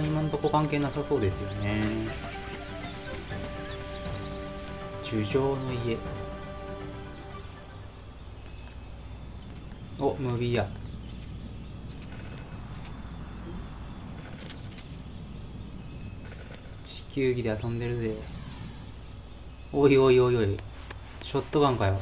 ん今んとこ関係なさそうですよね。樹上の家。お、ムービーや。地球儀で遊んでるぜ。おいおいおいおい、ショットガンかよ。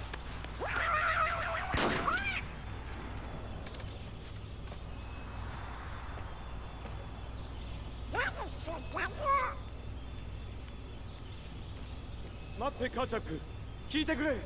待ってカーチャック、聞いてくれ。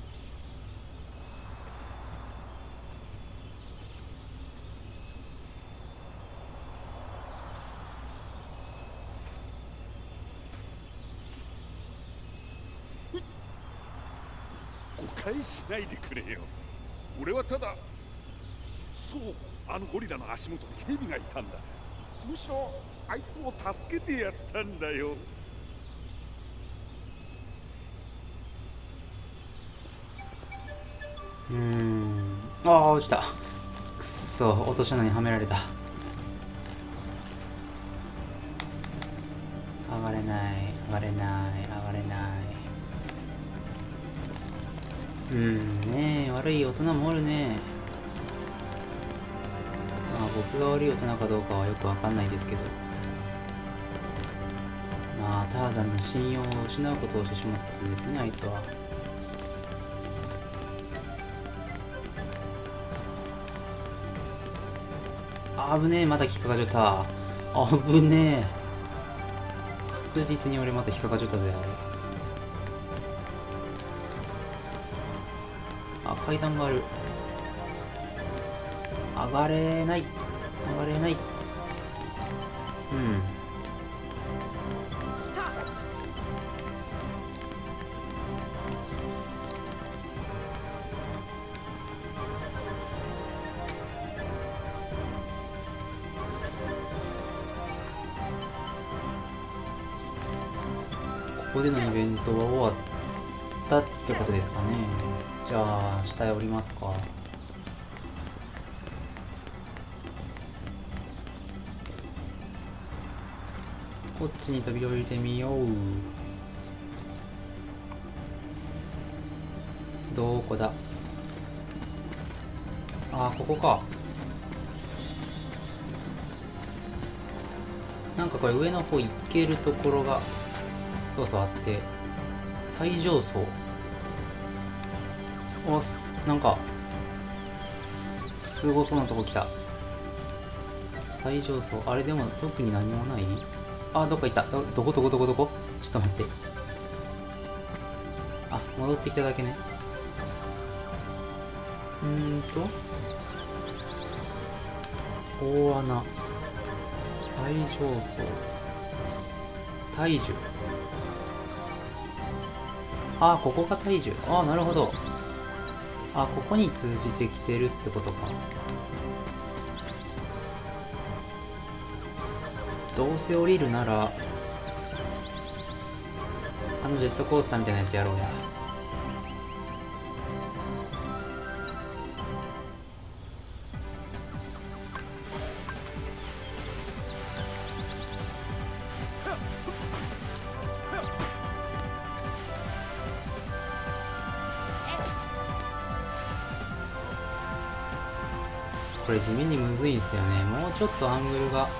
誤解しないでくれよ。俺はただ、そう、あのゴリラの足元に蛇がいたんだ。むしろあいつを助けてやったんだよ。 ああ、落ちた。くっそ、落としたのにはめられた。上がれない、上がれない、上がれない。ねえ、悪い大人もおるね。まあ僕が悪い大人かどうかはよくわかんないですけど、まあターザンの信用を失うことをしてしまったんですね、あいつは。あぶねえ、また引っかかっちゃった。あぶねえ、確実に俺また引っかかっちゃったぜ、あれ。あ、階段がある。上がれない、上がれない。ここでのイベントは終わったってことですかね。じゃあ下へ降りますか。こっちに飛び降りてみよう。どこだ。あ、ここか。なんかこれ上の方行けるところがそうそうあって、最上層。おす、なんかすごそうなとこ来た。最上層、あれでも特に何もない。あ、どっか行った。どこどこどこどこ。ちょっと待って。あ、戻ってきただけね。大穴、最上層、大樹。あ、ここが大樹。あ、なるほど。あ、ここに通じてきてるってことか。どうせ降りるならあのジェットコースターみたいなやつやろうや。これ地味にむずいんすよね。もうちょっとアングルが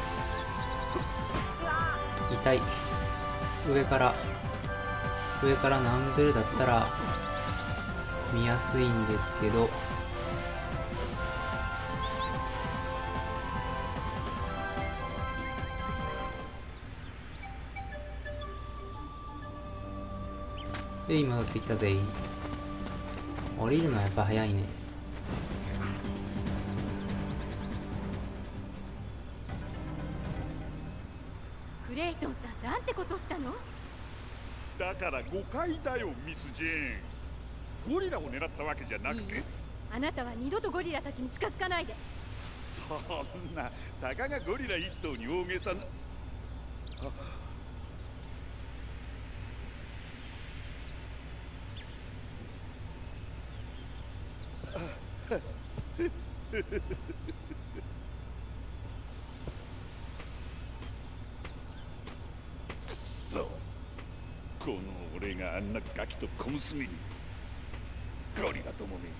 痛い。上からのアングルだったら見やすいんですけど、で今戻ってきたぜ。降りるのはやっぱ早いね。 クレイトンさん、なんてことしたの？ だから誤解だよ、ミス・ジェーン。ゴリラを狙ったわけじゃなくて。 いい？あなたは二度とゴリラたちに近づかないで。 そんな、たかがゴリラ一頭に大げさな。 この俺があんなガキと小娘に。ゴリラどもめ、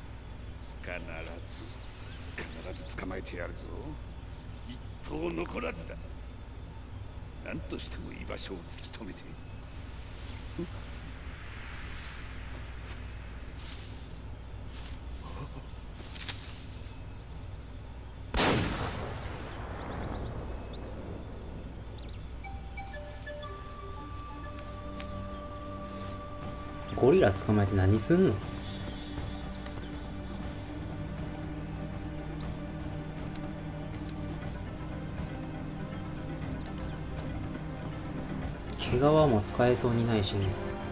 必ず捕まえてやるぞ。一頭残らずだ。何としても居場所を突き止めて。 ゴリラ捕まえて何すんの？毛皮も使えそうにないしね。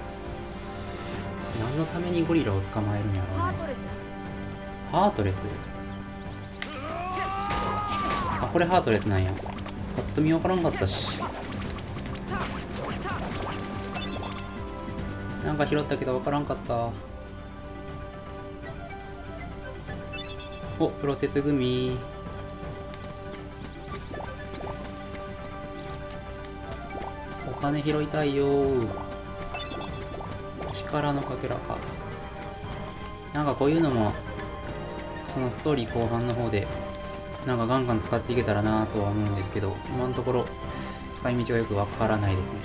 何のためにゴリラを捕まえるんやろうね。ハートレス。あ、これハートレスなんや。ぱっと見わからんかったし。なんか拾ったけどわからんかった。お、プロテスグミ。お金拾いたいよー。力のかけらか。なんかこういうのもそのストーリー後半の方でなんかガンガン使っていけたらなとは思うんですけど、今のところ使い道がよくわからないですね。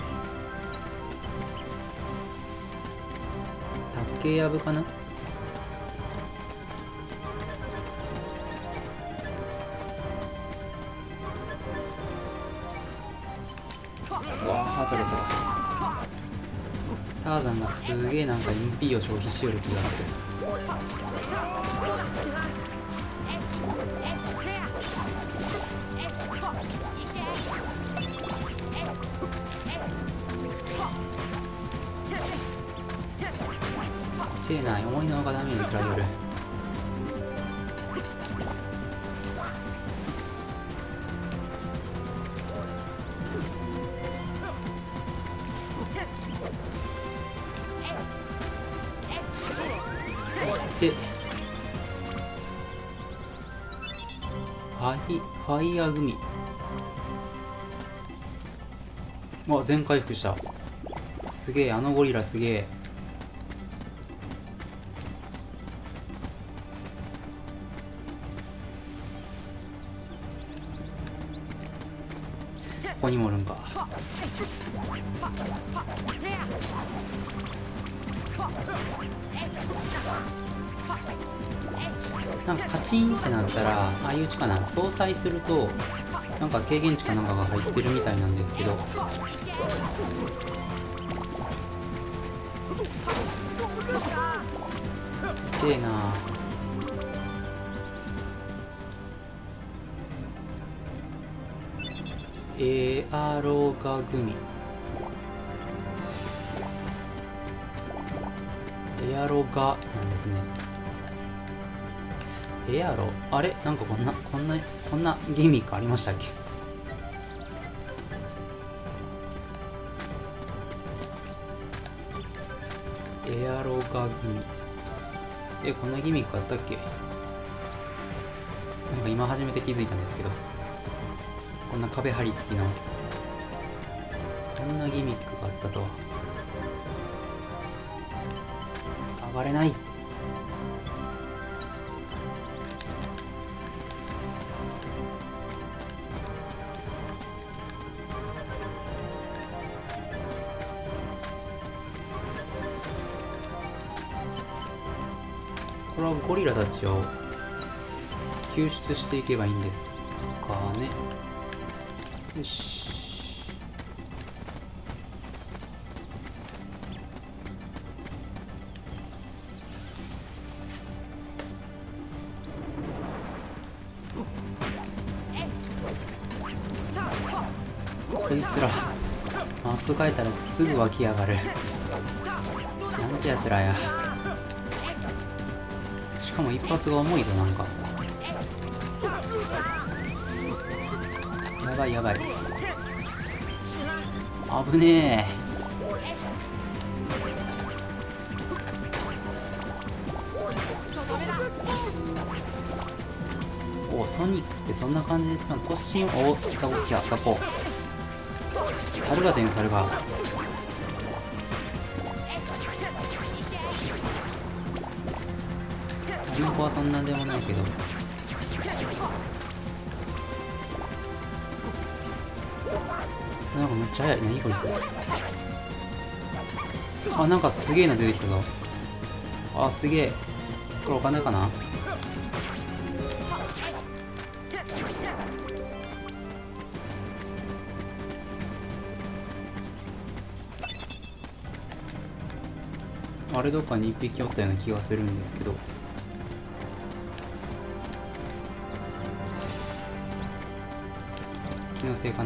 竹やぶかな。うわあ、ハートレスだ。ターザンがすげえなんかインピーを消費しよる気がする。てえな、重いのがダメージ食らえる。ファイヤーグミ。あ、全回復した。すげえ、あのゴリラすげえ。ここにもおるんか。なんかカチンってなったら、ああいう値かな、相殺するとなんか軽減値かなんかが入ってるみたいなんですけど、痛えな。エアロガグミ。エアロガなんですね。エアロ、あれ、なんかこんなギミックありましたっけ？エアロガグミ。こんなギミックあったっけ？なんか今初めて気づいたんですけど、こんな壁張り付きのこんなギミックがあったとは。上がれない。これはゴリラたちを救出していけばいいんですかね。よし。こいつらマップ変えたらすぐ湧き上がる。なんてやつらや。しかも一発が重いぞ。なんかやばいやばい、危ねえ。お、ソニックってそんな感じで使うの？突進。お、ザコ来た。ザコ、猿が全猿が。 流行はそんなんでもないけど。なんかめっちゃ速い。何こいつ。あ、なんかすげえの出てきたぞ。あ、すげえ。これお金かな。あれどっかに一匹おったような気がするんですけど。気のせいかな。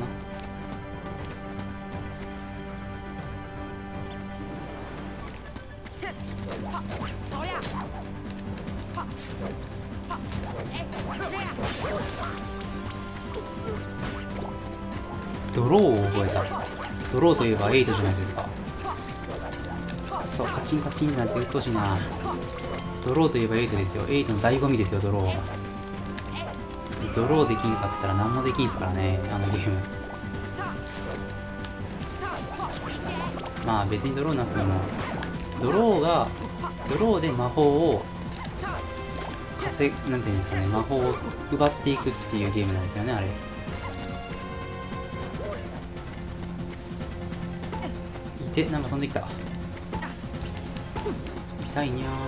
ドローを覚えた。ドローといえばエイトじゃないですか。そう、カチンカチンってなってうっとうしいな。ドローといえばエイトですよ。エイトの醍醐味ですよ、ドロー。ドローできんかったら何もできんすからね、あのゲーム。まあ別にドローなくても、ドローで魔法をなんていうんですかね、魔法を奪っていくっていうゲームなんですよね、あれ。なんか飛んできた。痛いにゃ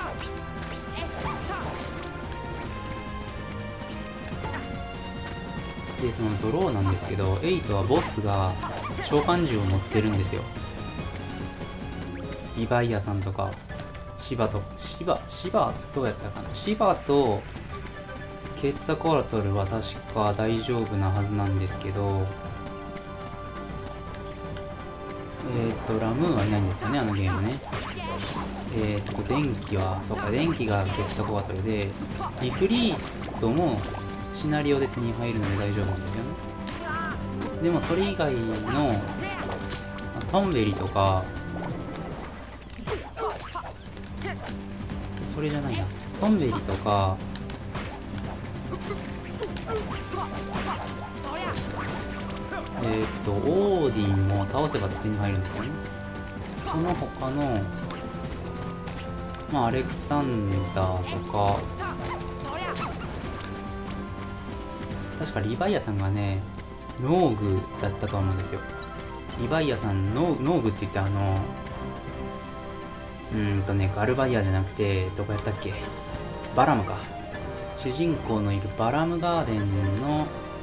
ー。で、そのドローなんですけど、8はボスが召喚獣を持ってるんですよ。リヴァイアさんとか、シバどうやったかな。シバとケッツァコアトルは確か大丈夫なはずなんですけど、ラムーンはいないんですよね、あのゲームね。電気は、そうか、電気がケッツァコアトルで、リフリートもシナリオで手に入るので大丈夫なんですよね。でもそれ以外の、トンベリとか、それじゃないな。トンベリとか、オーディンも倒せば手に入るんですよね。その他の、まあ、アレクサンダーとか、確かリヴァイアさんがね、ノーグだったと思うんですよ。リヴァイアさん、ノーグって言ってガルバイアじゃなくて、どこやったっけ？バラムか。主人公のいるバラムガーデンの、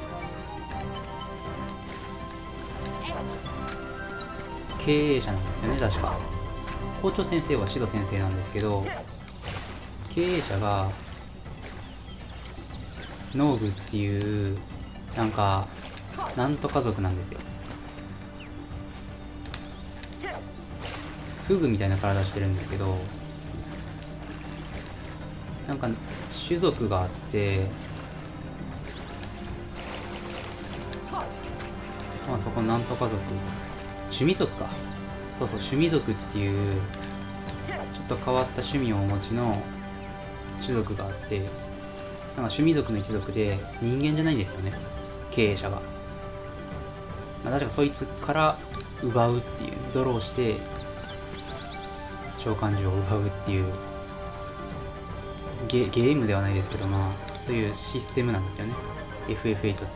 経営者なんですよね、確か。校長先生はシド先生なんですけど、経営者が、ノーグっていう、なんとか族なんですよ。フグみたいな体してるんですけど、種族があって、まあそこなんとか族、趣味族か。そうそう、趣味族っていう、ちょっと変わった趣味をお持ちの種族があって、趣味族の一族で人間じゃないんですよね、経営者が。まあ、確かそいつから奪うっていう、ドローして召喚獣を奪うっていうゲームではないですけど、まあそういうシステムなんですよね、 FF8 って。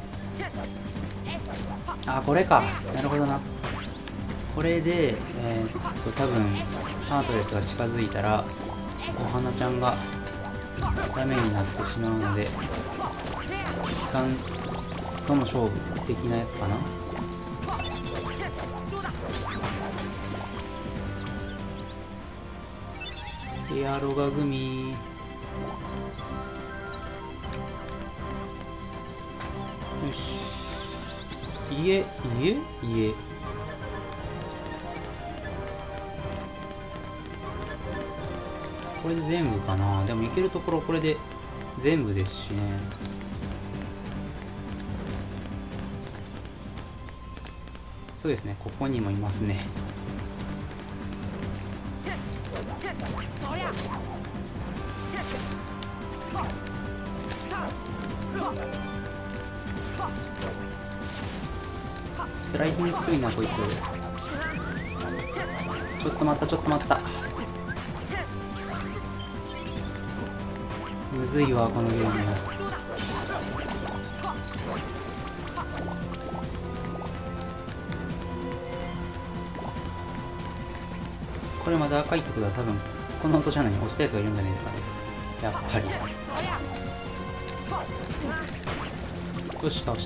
あ、これか。なるほどな。これで多分ハートレスが近づいたらお花ちゃんがダメになってしまうので、時間との勝負的なやつかな。エアロガ組。よし。家これで全部かな。でも行けるところこれで全部ですしね。そうですね、ここにもいますね。スライディング強いなこいつ。ちょっと待った。 むずいわこのゲーム。これまだ赤いってことは多分この落とし穴に落ちたやつがいるんじゃないですかね。やっぱり。よし倒した。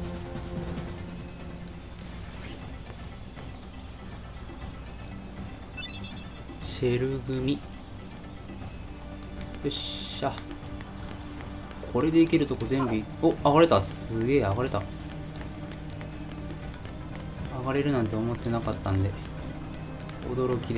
シェル組。よっしゃ。これでいけるとこ全部お、上がれた。すげえ上がれた。上がれるなんて思ってなかったんで驚きです。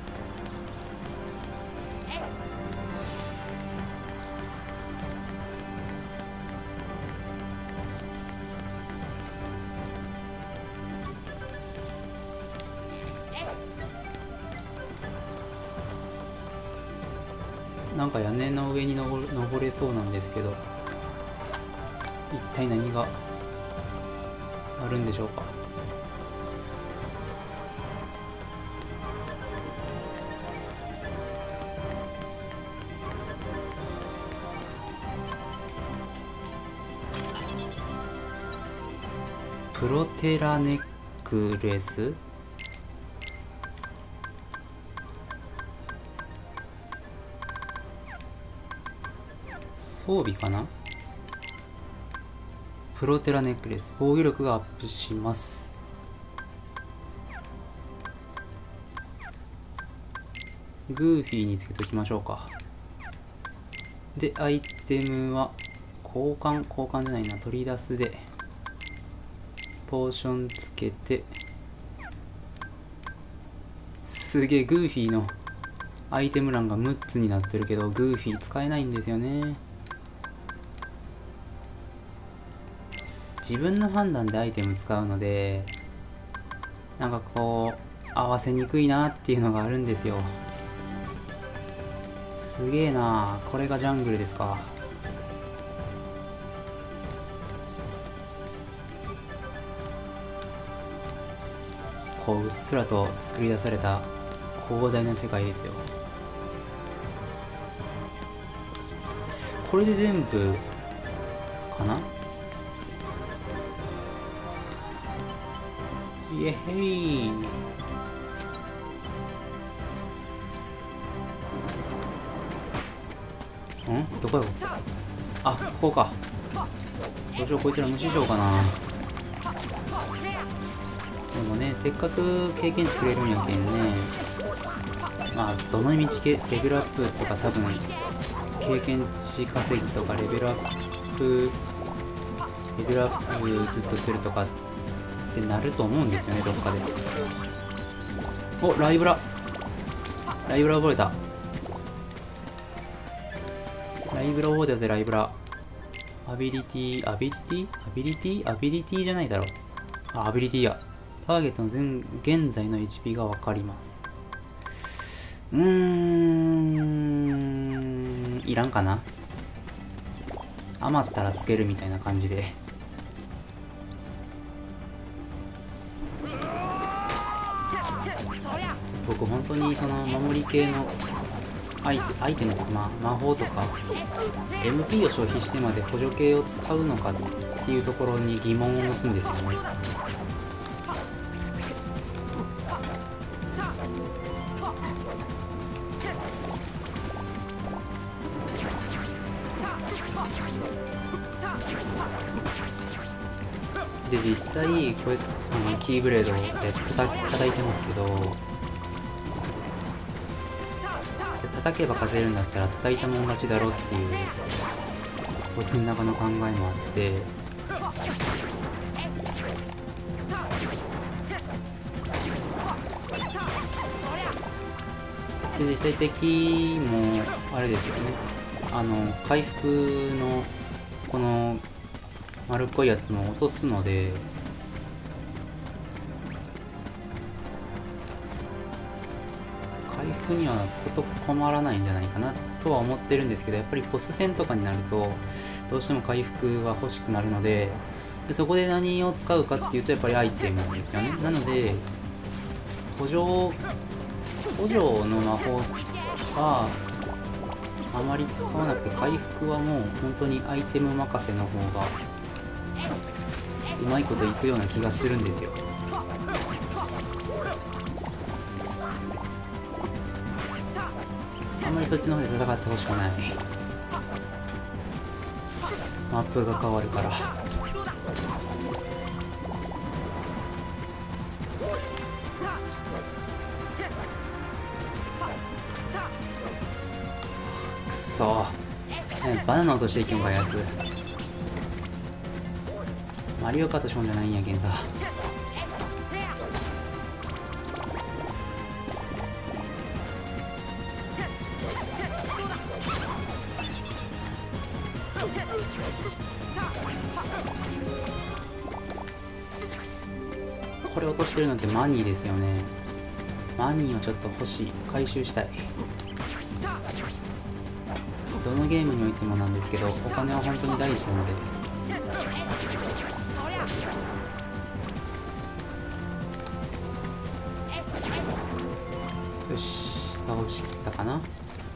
なんか屋根の上に登れそうなんですけど、一体何があるんでしょうか。プロテラネックレス、装備かな。プロテラネックレス、防御力がアップします。グーフィーにつけときましょうか。でアイテムは交換じゃないな、取り出すでポーションつけて。すげえ、グーフィーのアイテム欄が6つになってるけどグーフィー使えないんですよね。自分の判断でアイテム使うのでなんかこう合わせにくいなっていうのがあるんですよ。すげえな。これがジャングルですか。こううっすらと作り出された広大な世界ですよ。これで全部かな。イエヘイ。どこよ。あ、ここか。どうしよう、こいつら無視しようかな。でもね、せっかく経験値くれるんやけんね。まあどの道レベルアップとか多分経験値稼ぎとかレベルアップずっとするとかってなると思うんですよね、どっかで。お、ライブラ覚えた。ライブラ覚えたぜ。ライブラアビリティじゃないだろう。あ、アビリティや。ターゲットの現在の HP が分かります。いらんかな。余ったらつけるみたいな感じで。僕本当にその守り系のアイテムとか、魔法とか MP を消費してまで補助系を使うのかっていうところに疑問を持つんですよね。で実際これキーブレードで叩いてますけど、叩けば勝てるんだったら叩いたもん勝ちだろっていう僕の中の考えもあって、で実際敵もあれですよね、回復のこの丸っこいやつも落とすので、回復にはこと困らないんじゃないかなとは思ってるんですけど、やっぱりボス戦とかになるとどうしても回復は欲しくなるので、そこで何を使うかっていうとやっぱりアイテムなんですよね。なので補助の魔法はあまり使わなくて、回復はもう本当にアイテム任せの方がうまいこといくような気がするんですよ。あんまりそっちの方で戦ってほしくない。マップが変わるから。くそー、バナナ落としていきよんかやつ。マリオカートションじゃないんやけんさ。これ落としてるのってマニーですよね。マニーをちょっと欲しい。回収したい。どのゲームにおいてもなんですけど、お金は本当に大事なので。よし、倒しきったかな。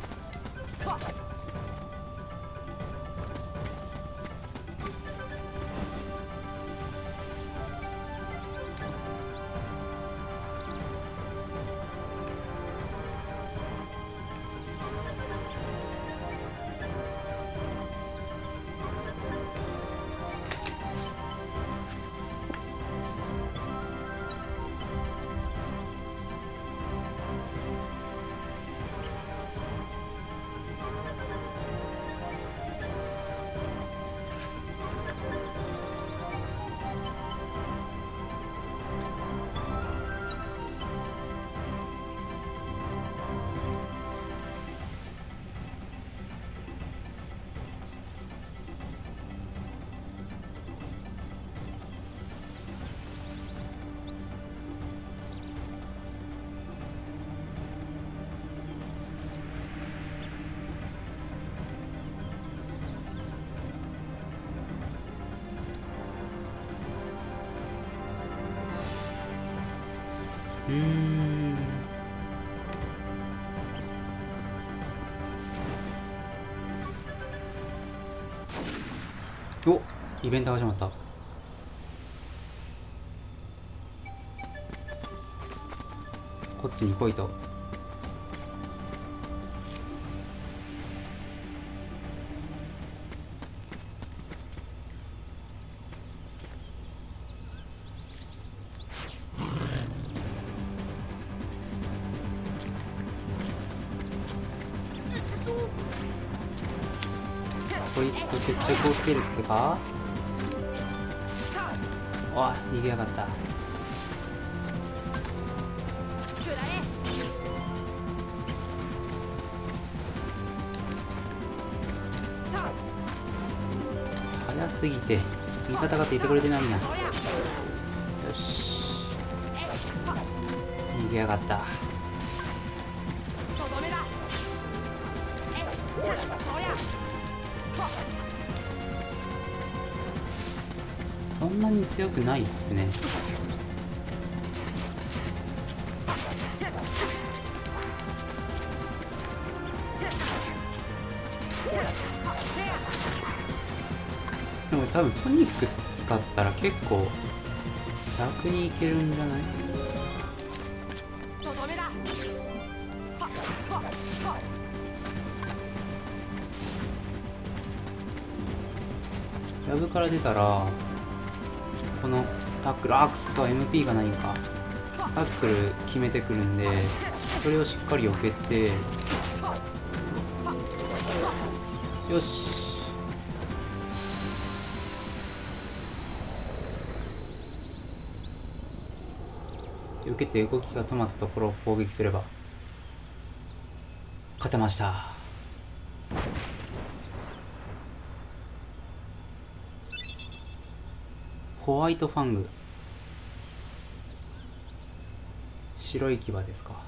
お、イベントが始まった。こっちに来いと。こいつと決着をつけるってか。おい、逃げやがった。早すぎて味方がついてくれてないんや。よし、逃げやがった。そんなに強くないっすね。でも多分ソニック使ったら結構楽にいけるんじゃない？ヤブから出たらこのタックル、くそ MP がないんか。タックル決めてくるんで、それをしっかり避けて、よし、避けて動きが止まったところを攻撃すれば勝てました。ホワイトファング、白い牙ですか。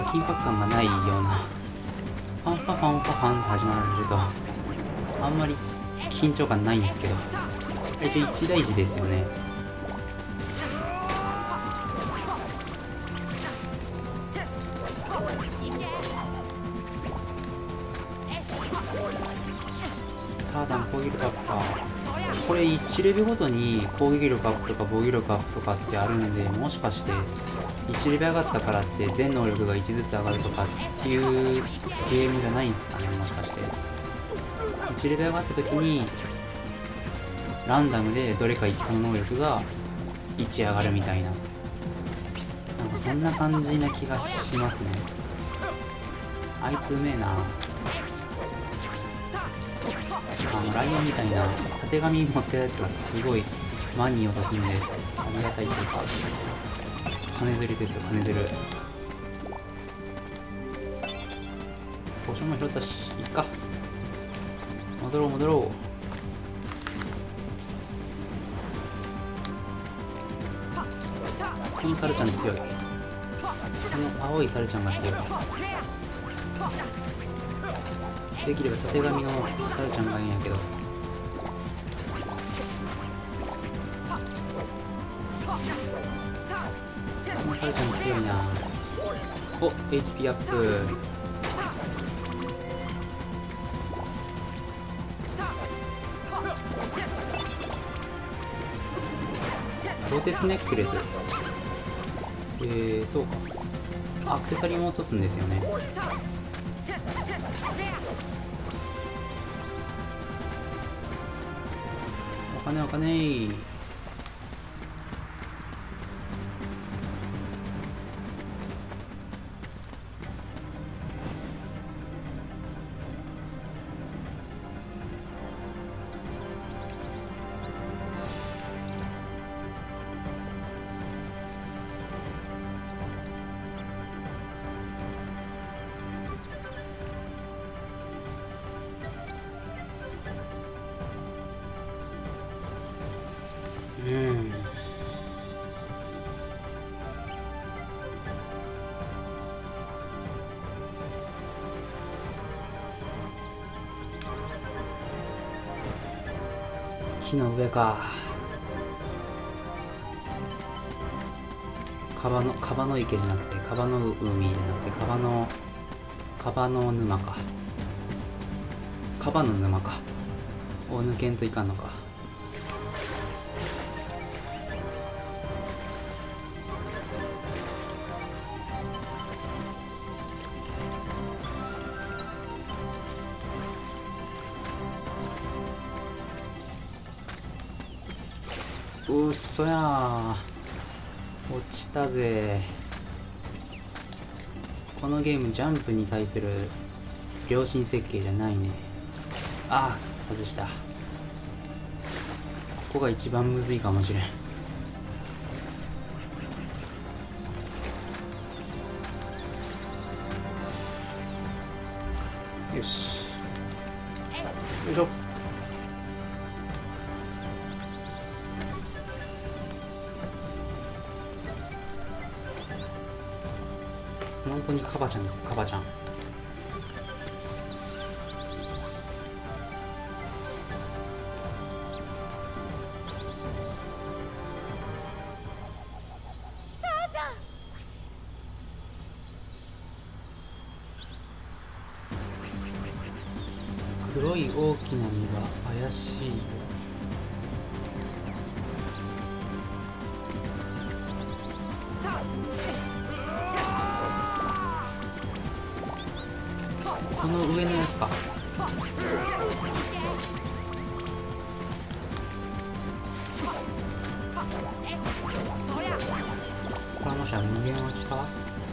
緊迫感がないような、ファンファファンファファンって始まられるとあんまり緊張感ないんですけど、一応一大事ですよね。ターザン攻撃力アップか。これ1レベルごとに攻撃力アップとか防御力アップとかってあるんで、もしかして1レベル上がったからって全能力が1ずつ上がるとかっていうゲームじゃないんですかね。もしかして1レベル上がった時にランダムでどれか1個の能力が1上がるみたいな、なんかそんな感じな気がしますね。あいつうめえな。ライオンみたいなたてがみ持ってるやつがすごいマニー落とすんでありがたいというか、金づりですよ、金づる。ポーションも拾ったし、いっか。戻ろう戻ろう。このサルちゃん強い。この青いサルちゃんが強い。できればたてがみのサルちゃんがいいんやけど。このサルちゃん強いな。お、HP アップ。ロテスネックレス。そうか。アクセサリーも落とすんですよね。お金お金。木の上か。川の池じゃなくて川の海じゃなくて川の沼か。川の沼かを抜けんといかんのか。うっそやー、落ちたぜ。このゲームジャンプに対する良心設計じゃないね。ああ、外した。ここが一番むずいかもしれん。よし、よいしょ。本当にカバちゃんですよ、カバちゃん。黒い大きな実が怪しいよ。この上のやつか。これもしや無限湧きか。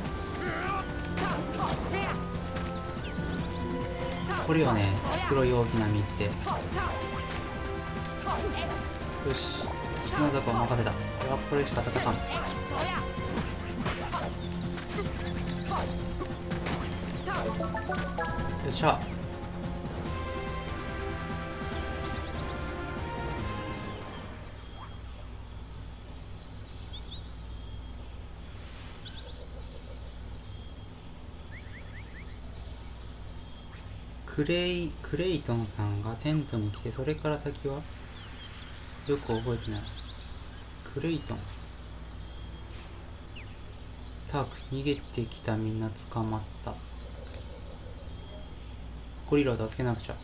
これよね、黒い大きな実って。よし、篠坂を任せた。俺はこれしか戦わん。よっしゃ。 クレイトンさんがテントに来て、それから先はよく覚えてない。クレイトン、ターク、逃げてきたみんな捕まった。ゴリラを助けなくちゃ。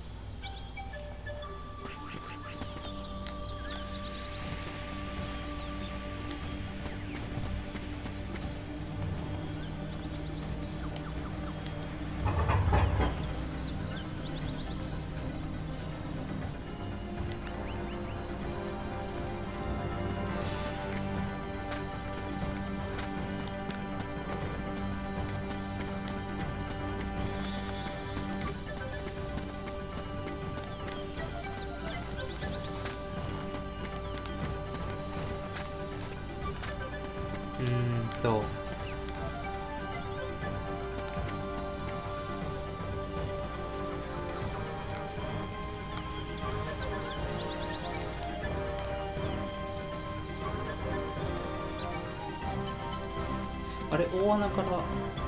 あれ、大穴から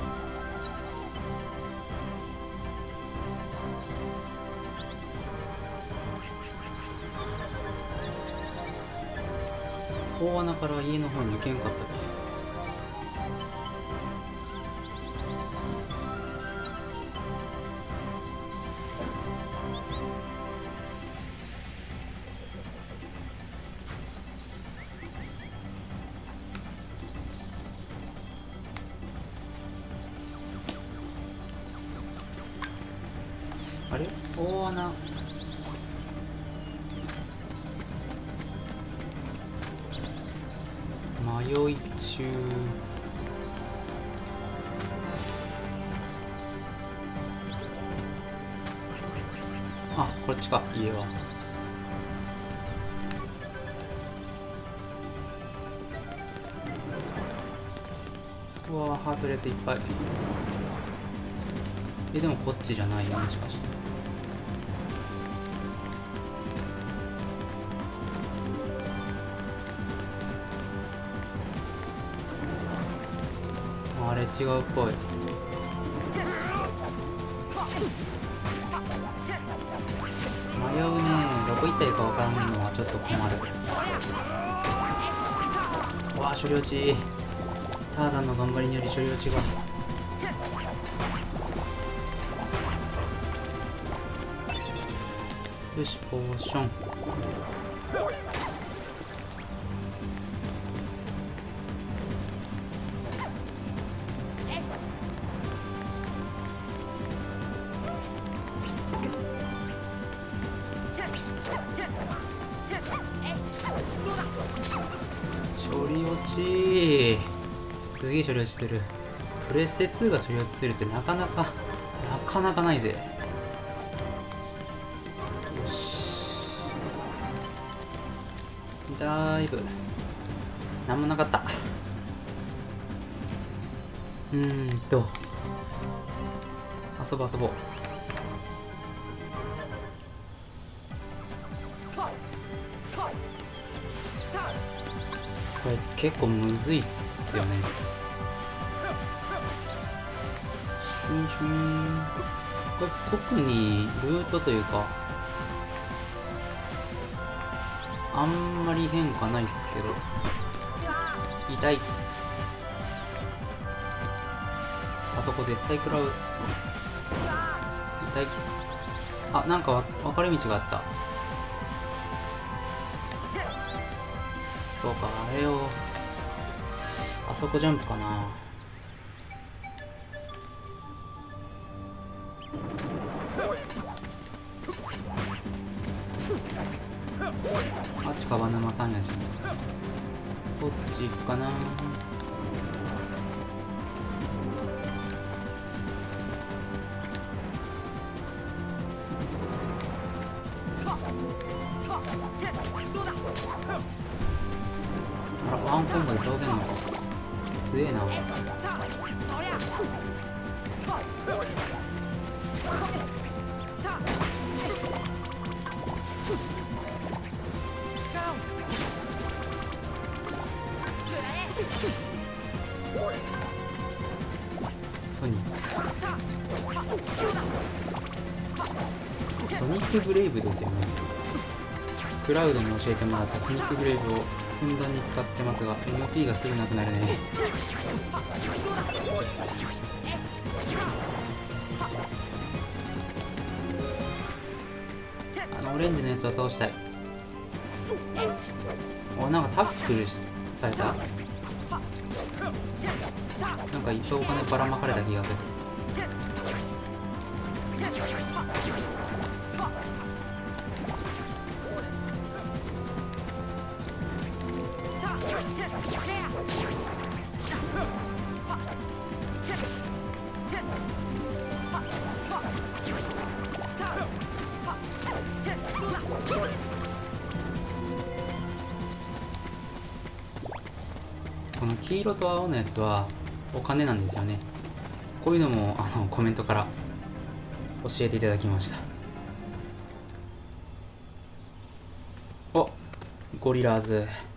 家の方に行けんかったっけ。あれ、大穴迷い中。あ、こっちか、家は。うわー、ハートレースいっぱい。でもこっちじゃないよ、もしかして。あれ違うっぽい。迷うね。どこ行ったらいいか分からんのはちょっと困る。わあ、処理落ち。ターザンの頑張りにより処理落ちが。よし、ポーション。処理落ち。すげえ処理落ちする。プレステ2が処理落ちするってなかなかないぜ。よし、だいぶなんもなかった。遊ぼう。これ結構むずいっすよね。シュンシュン。これ特にルートというかあんまり変化ないっすけど。痛い。あそこ絶対食らう。痛い。あ、なんか分かれ道があった。そうか、あれをあそこジャンプかな。あっちかバナナさんやし、こっちかな。あら、ワンコンボで倒せんのか。強えな。ソニー。 ソニックブレイブですよね。クラウドに教えてもらったソニックブレイブをふんだんに使ってますが MP がすぐなくなるね。オレンジのやつは倒したい。お、なんかタックルされた。なんかいっぱいお金ばらまかれた気がする。この黄色と青のやつはお金なんですよね。こういうのもコメントから教えていただきました。お、ゴリラーズ。